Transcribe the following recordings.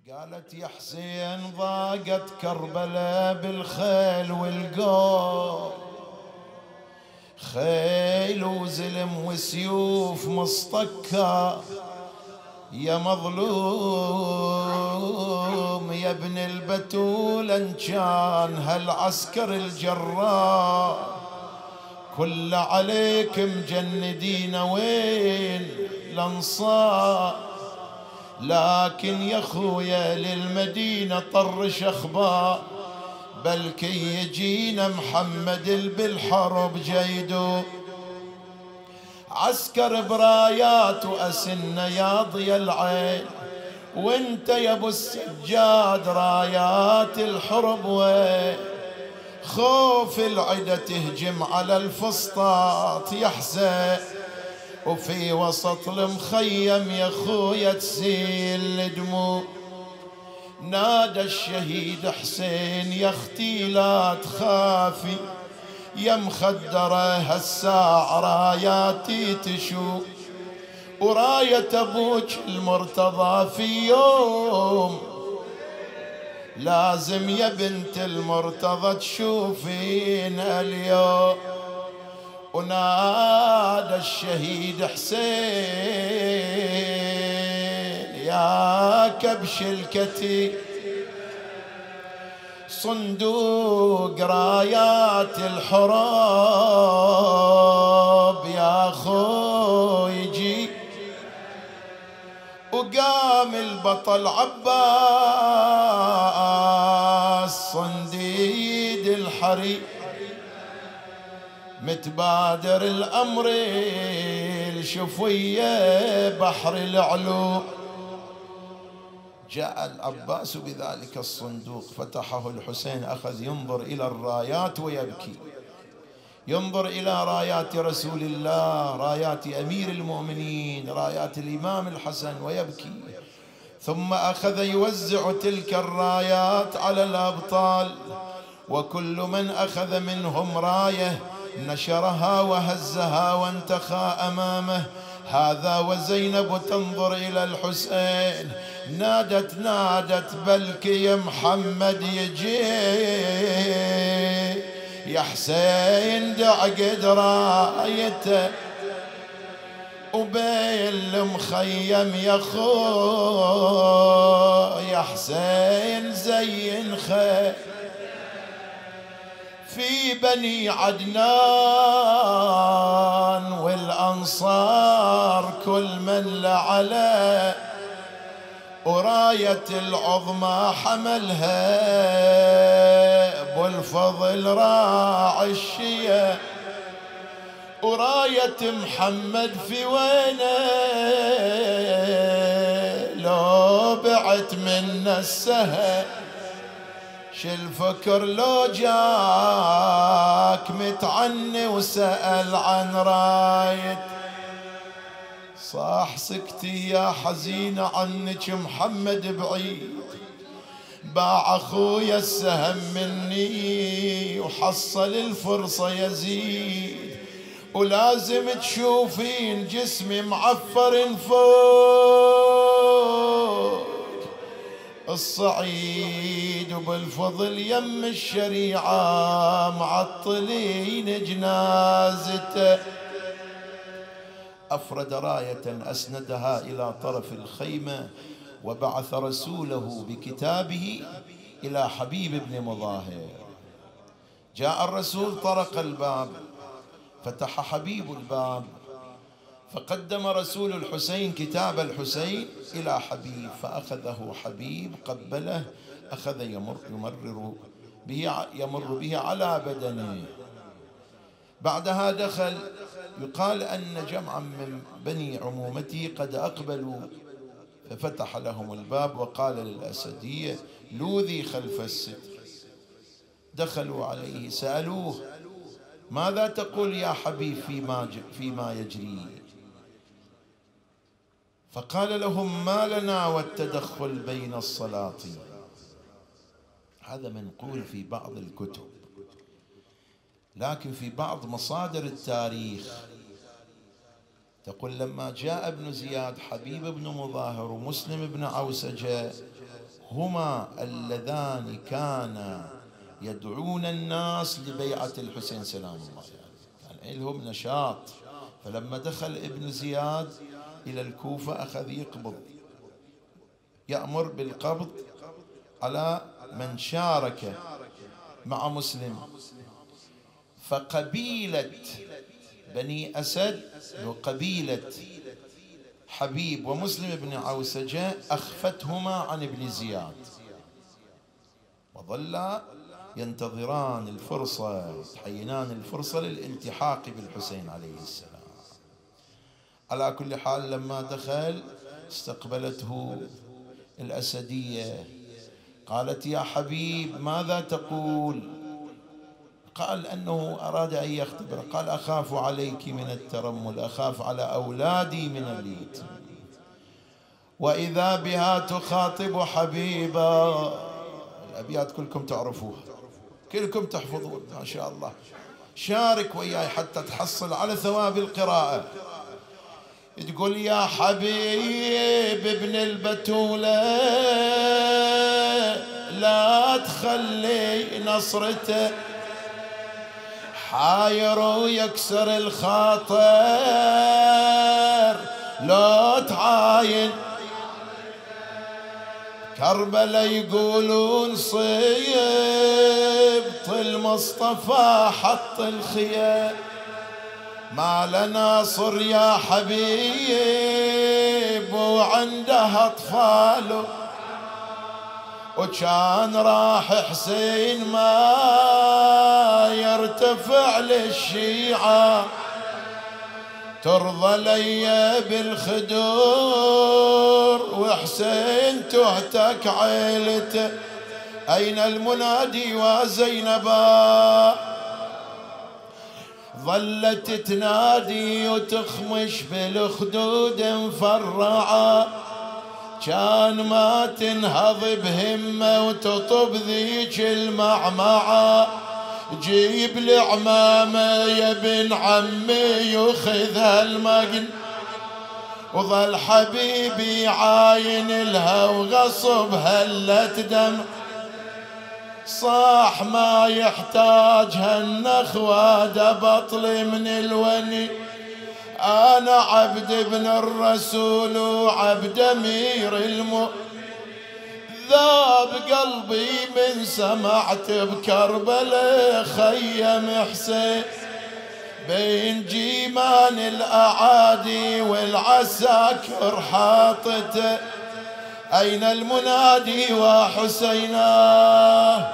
قالت يا حسين ضاقت كربلاء بالخيل والقوم، خيل وزلم وسيوف مصطكة يا مظلوم يا ابن البتول ان كان هالعسكر الجراء كل عليك مجندين وين الانصار، لكن يا خويا للمدينة طرش اخبار بلكي يجينا محمد بالحرب جيدو، عسكر برايات وأسنة يا ضي العين، وانت يا ابو السجاد رايات الحرب وين، خوف العدا تهجم على الفسطاط يا حسين، وفي وسط المخيم يا خويا تسيل الدموع، نادى الشهيد حسين يا اختي لا تخافي يا مخدرة هالساعة راياتي تشوف، وراية ابوك المرتضى في يوم لازم يا بنت المرتضى تشوفين اليوم، ونادى الشهيد حسين يا كبش الكتيب صندوق رايات الحرب يا خوي يجي، وقام البطل عباس صنديد الحريق متبادر الأمر الشفوية بحر العلو، جاء العباس بذلك الصندوق فتحه الحسين أخذ ينظر إلى الرايات ويبكي، ينظر إلى رايات رسول الله رايات أمير المؤمنين رايات الإمام الحسن ويبكي، ثم أخذ يوزع تلك الرايات على الأبطال، وكل من أخذ منهم راية نشرها وهزها وانتخى أمامه، هذا وزينب تنظر إلى الحسين نادت بلكي يا محمد يجي يا حسين دع قد رايته وبين المخيم يا خو يا حسين زين خير في بني عدنان والأنصار كل من لعلى، وراية العظمى حملها ابو الفضل راعي الشيا، وراية محمد في وينه لو بعت منا السهل، شالفكر لو جاك متعني وسأل عن راية، صاح سكتي يا حزينة عنك محمد بعيد، باع اخويا السهم مني وحصل الفرصة يزيد، ولازم تشوفين جسمي معفر فوق الصعيد، وبالفضل يم الشريعة معطلين جنازته، أفرد راية أسندها إلى طرف الخيمة وبعث رسوله بكتابه إلى حبيب بن مظاهر، جاء الرسول طرق الباب فتح حبيب الباب فقدم رسول الحسين كتاب الحسين إلى حبيب، فأخذه حبيب قبله أخذ يمر به على بدنه، بعدها دخل، يقال أن جمعا من بني عمومته قد أقبلوا ففتح لهم الباب وقال للأسدية لوذي خلف الستر، دخلوا عليه سألوه ماذا تقول يا حبيب فيما يجري، فقال لهم ما لنا والتدخل بين السلاطين، هذا منقول في بعض الكتب، لكن في بعض مصادر التاريخ تقول لما جاء ابن زياد حبيب بن مظاهر ومسلم بن عوسجة هما اللذان كانا يدعون الناس لبيعة الحسين سلام الله عليه، كان لهم نشاط. فلما دخل ابن زياد إلى الكوفة أخذ يقبض، يأمر بالقبض على من شارك مع مسلم. فقبيلة بني أسد وقبيلة حبيب ومسلم بن عوسجة أخفتهما عن ابن زياد، وظلا ينتظران الفرصة، يتحينان الفرصة للالتحاق بالحسين عليه السلام. على كل حال لما دخل استقبلته الأسدية، قالت: يا حبيب ماذا تقول؟ قال أنه أراد أن يختبر. قال: أخاف عليك من الترمل، أخاف على أولادي من اليتم. وإذا بها تخاطب حبيبا. الأبيات كلكم تعرفوها، كلكم تحفظون ما شاء الله. شارك وياي حتى تحصل على ثواب القراءة. تقول: يا حبيب ابن البتولة لا تخلي نصرته حاير ويكسر الخاطر، لو تعاين كربلا يقولون صيبط المصطفى حط الخيام، ما لنا صر يا حبيب وعنده أطفاله، وكان راح حسين ما يرتفع للشيعة، ترضى لي بالخدور وحسين تهتك عيلته، أين المنادي وزينبا؟ ظلت تنادي وتخمش بالخدود مفرعة، كان ما تنهض بهمة وتطب ذيك المعمعة، جيب العمامة يا ابن عمي يخذها المقن، وظل حبيبي عاين لها وغصب هلت دم، صاح ما يحتاجها النخوة دبطل من الوني، أنا عبد ابن الرسول وعبد أمير ذاب قلبي من سمعت بكربلاء خيم حسين، بين جيمان الأعادي والعساكر حاطته، أين المنادي وحسينا؟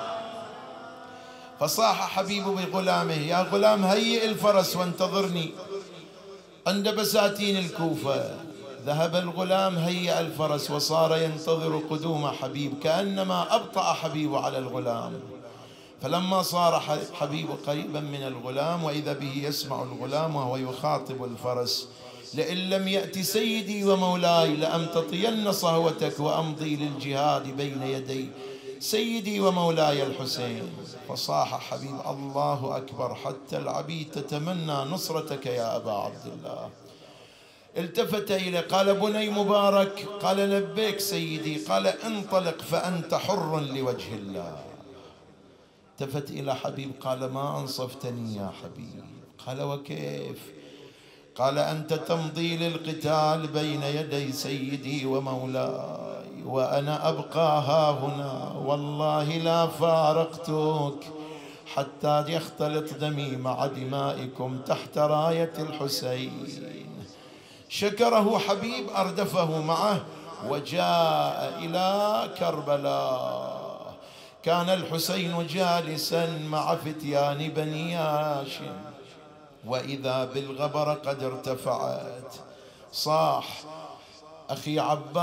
فصاح حبيب بغلامه: يا غلام هيئ الفرس وانتظرني عند بساتين الكوفة. ذهب الغلام هيئ الفرس وصار ينتظر قدوم حبيب، كأنما أبطأ حبيب على الغلام. فلما صار حبيب قريبا من الغلام وإذا به يسمع الغلام وهو يخاطب الفرس: لئن لم يأتي سيدي ومولاي لأمتطين صهوتك وأمضي للجهاد بين يدي سيدي ومولاي الحسين. فصاح حبيب: الله أكبر، حتى العبيد تتمنى نصرتك يا أبا عبد الله. التفت إليه قال: بني مبارك. قال: لبيك سيدي. قال: انطلق فأنت حر لوجه الله. التفت إلى حبيب قال: ما أنصفتني يا حبيب. قال: وكيف؟ قال: أنت تمضي للقتال بين يدي سيدي ومولاي وأنا أبقى ها هنا، والله لا فارقتك حتى يختلط دمي مع دمائكم تحت راية الحسين. شكره حبيب، أردفه معه وجاء إلى كربلاء. كان الحسين جالسا مع فتيان بني هاشم، وإذا بالغبر قد ارتفعت. صاح: أخي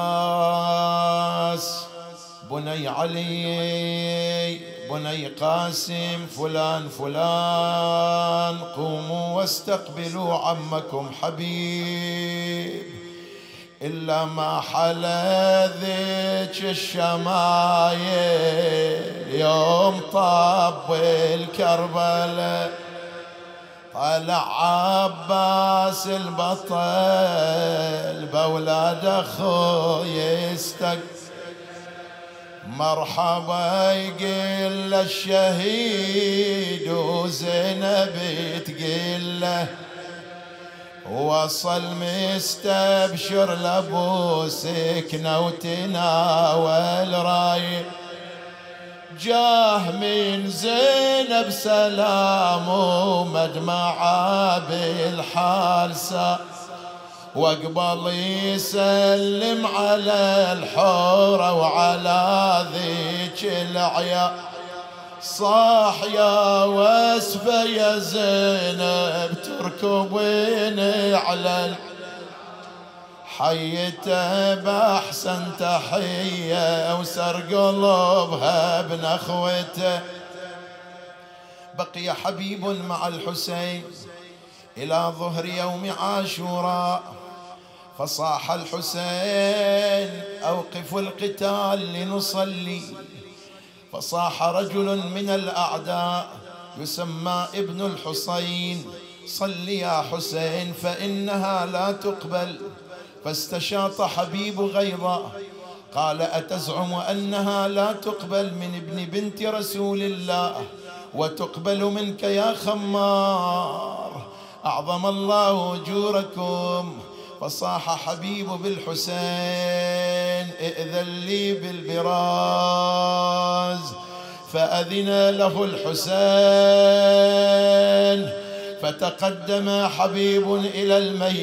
عباس، بني علي، بني قاسم، فلان فلان، قوموا واستقبلوا عمكم حبيب، إلا ما حلذك الشمايل يوم طاب الكربلاء. طلع عباس البطل بأولاد أخوه يستقبل، مرحبا يقول له الشهيد وزينب تقول له وصل مستبشر لابو سكنه وتناول راي جاه من زينب سلام ومدمعه بالحالسه واقبل يسلم على الحورة وعلى ذيك العيا صاح يا واسفة يا زينب تركبين على حيته بأحسن تحية وسر قلبها بنخوته. بقي حبيب مع الحسين إلى ظهر يوم عاشوراء فصاح الحسين أوقفوا القتال لنصلي. فصاح رجل من الأعداء يسمى ابن الحصين صل يا حسين فإنها لا تقبل. فاستشاط حبيب غيظا قال أتزعم أنها لا تقبل من ابن بنت رسول الله وتقبل منك يا خمار؟ أعظم الله أجوركم. فصاح حبيب بالحسين ائذن لي بالبراز فأذن له الحسين فتقدم حبيب إلى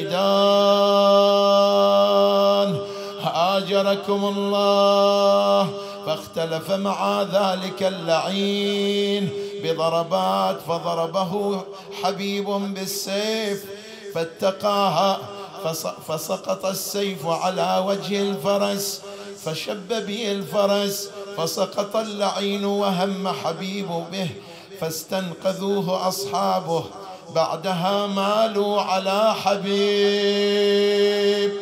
الميدان هاجركم الله. فاختلف مع ذلك اللعين بضربات فضربه حبيب بالسيف فاتقاها فسقط السيف على وجه الفرس فشب به الفرس فسقط اللعين وهم حبيب به فاستنقذوه أصحابه. بعدها مالوا على حبيب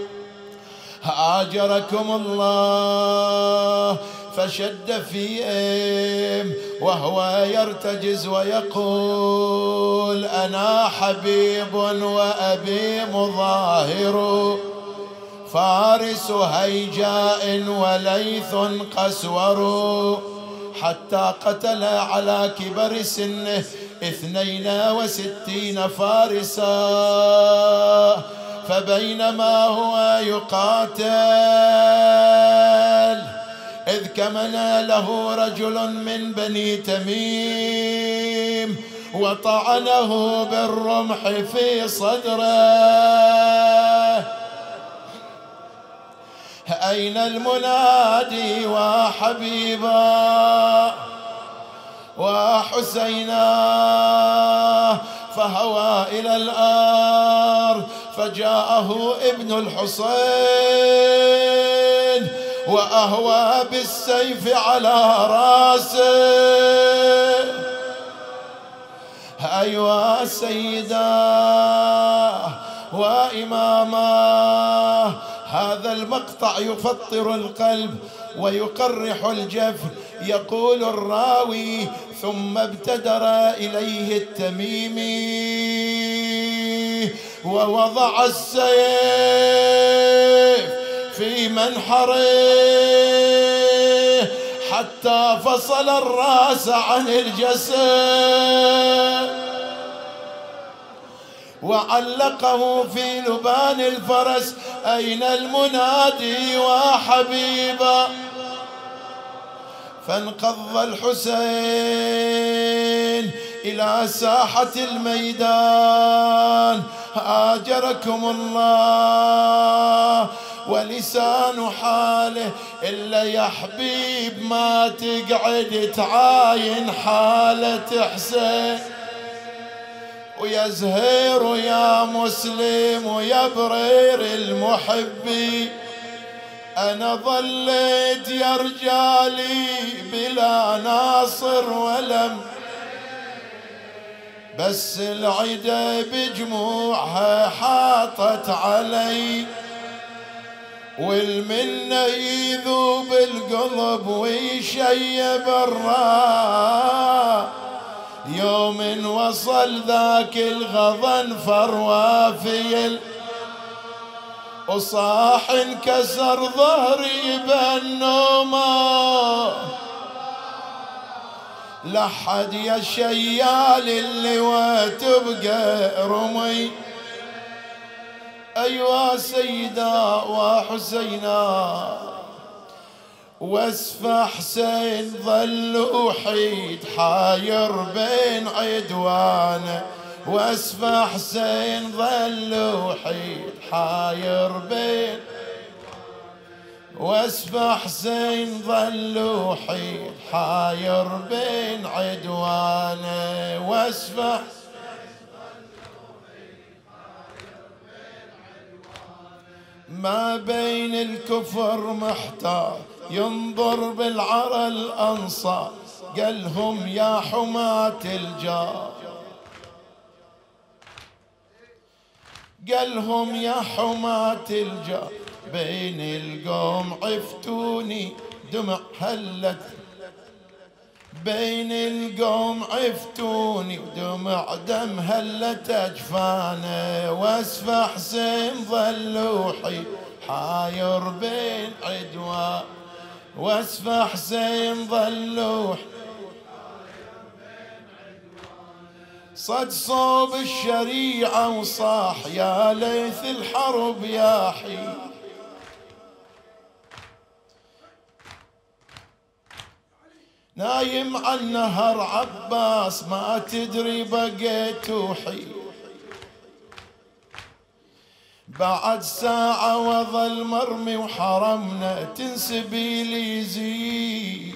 هاجركم الله فشد فيهم وهو يرتجز ويقول أنا حبيب وأبي مظاهر فارس هيجاء وليث قسور حتى قتل على كبر سنه 62 فارسا. فبينما هو يقاتل إذ كمن له رجل من بني تميم وطعنه بالرمح في صدره. أين المنادي وحبيبا وحسينا؟ فهوى إلى الأرض فجاءه ابن الحصين وأهوى بالسيف على راسه. أيها سيدا وإماما هذا المقطع يفطر القلب ويقرح الجفن. يقول الراوي ثم ابتدر إليه التميمي ووضع السيف في منحره حتى فصل الرأس عن الجسد وعلقه في لبان الفرس. أين المنادي وحبيبا؟ فانقض الحسين إلى ساحة الميدان هاجركم الله. ولسان حاله إلا يا حبيب ما تقعد تعاين حالة حسين ويا زهير ويا مسلم ويا برير المحبي. أنا ظليت يا رجالي بلا ناصر ولم بس العدا بجموعها حاطت علي والمنة يذوب القلب ويشيب الراء. يوم وصل ذاك الغضنفر وافي وصاح انكسر ظهري بالنومة لحد يا شيال اللي وتبقى رمي. أيوا سيدا وحسينا واسفى حسين ظل وحيد حاير بين عدوانه. واسفى حسين ظل وحيد حاير بين. واسفى حسين ظل وحيد حاير بين عدوانه. واسفى ما بين الكفر محتار ينظر بالعرى الأنصار. قالهم يا حماة الجار. قالهم يا حماة الجار بين القوم عفتوني دمع هلت. بين القوم عفتوني ودمع دم هلت أجفانه. واسفى حسين ظل وحيد حاير بين عدوان. واسفى حسين ظل وحيد صد صوب الشريعة وصاح يا ليث الحرب يا حي. نايم على النهر عباس ما تدري بقيت وحي. بعد ساعة وظل مرمي وحرمنا تنسبي لي زي.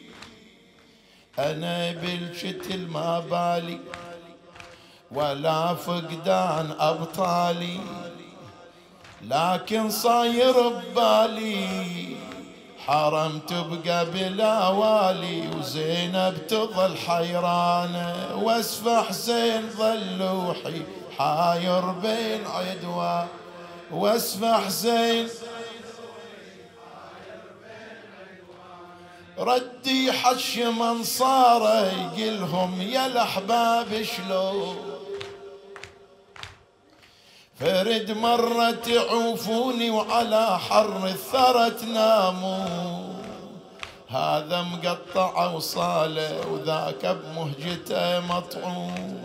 أنا بالشتل ما بالي ولا فقدان أبطالي لكن صاير ببالي حرم تبقى بلا والي وزينب تظل حيرانة. واسفى حسين ظل وحيد حاير بين عدوان. واسفى حسين ردي حش منصاره يقلهم يا الأحباب شلون. فرد مرة تعوفوني وعلى حر الثرى تناموا. هذا مقطع وصاله وذاك بمهجته مطعون.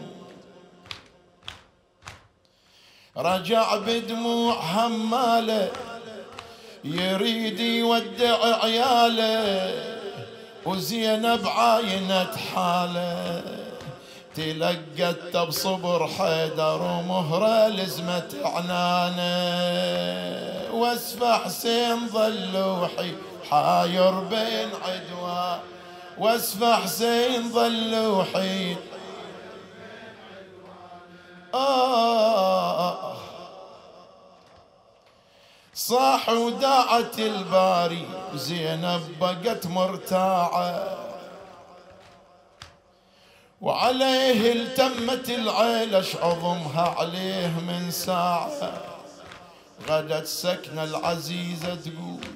رجع بدموع هماله يريد يودع عياله. وزينب عاينت حاله تلقت بصبر حيدر ومهره لزمت عنانه. واسفى حسين ظل وحيد حاير بين عدوان. واسفى حسين ظل وحيد صاح وداعت الباري. زينب بقت مرتاعة وعليه التمت العيلش عظمها عليه من ساعة. غدت سكنة العزيزة تقول.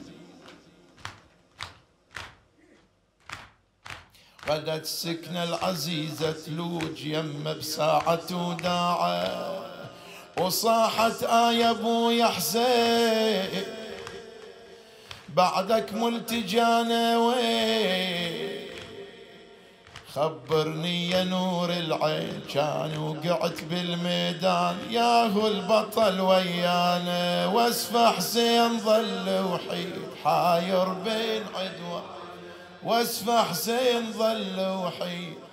غدت سكنة العزيزة تلوج يم بساعة وداعة. وصاحت يا ابويا حسين بعدك ملتجانا وين. خبرني يا نور العين كان وقعت بالميدان ياهو البطل ويانا. واسفى حسين ظل وحيد حاير بين عدوان. واسفى حسين ظل وحيد